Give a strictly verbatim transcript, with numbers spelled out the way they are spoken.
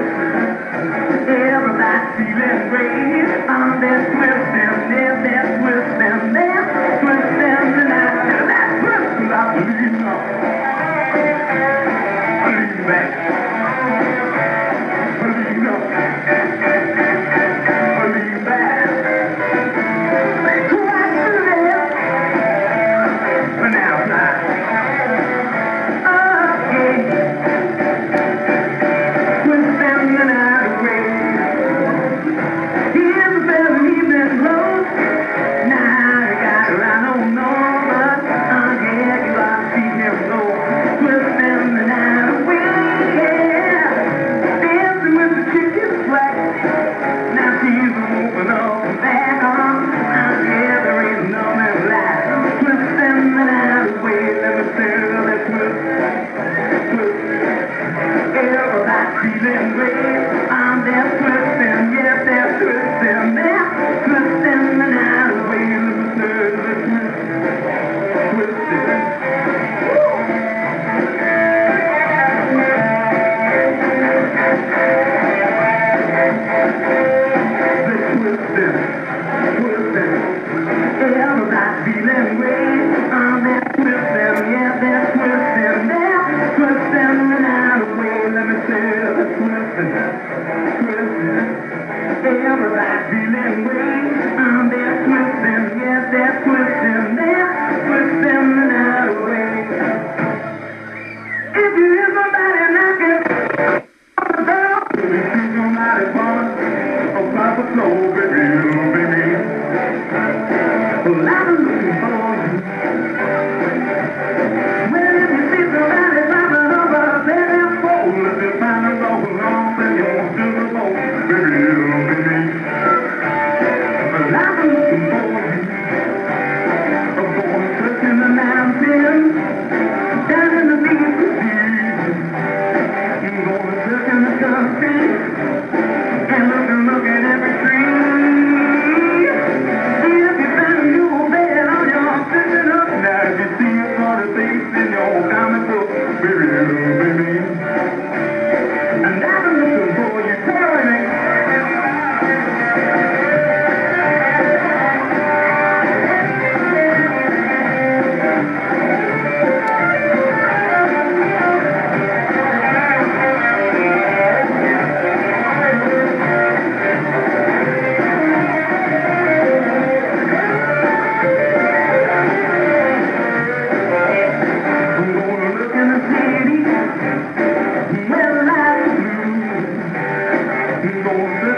Everybody feeling great. I'm there twisting, there, there twisting, there twisting tonight. That twisting, I believe now. Believe that. Believe now. Believe that. Right through there. But now fly. Okay. Twisting the night away. Here's a better evening clothes. Now you got to ride on over. Uh, yeah, you ought to see him go. Twisting the night away, yeah. Dancing with the chicken flag. Now she's moving up and back on. Uh, yeah, there ain't nothing like twisting the night away. Let me tell that twist, twist. Everybody feeling great. I'm there twisting, yes, they're twisting, they're twisting the night away. Let me tell that twist, twisting. Everybody feeling great. I'm there twisting, yeah, they're twisting, they're twisting the night away. Let me tell the twisting, twisting. Everybody feeling great. I'm there twisting, yeah, they're twisting, they're twisting the night away. If you hear somebody knocking on the door, if you see somebody falling across the floor, baby, baby. Well, I'm looking for you. Well, if you see somebody dropping over, let them fall. If you find them going on, then you want to the bone, baby, baby. Well, I'm looking for you. I'm going searching the mountains, down in the Mississippi. I'm going searching the country, and looking, looking at every tree. Go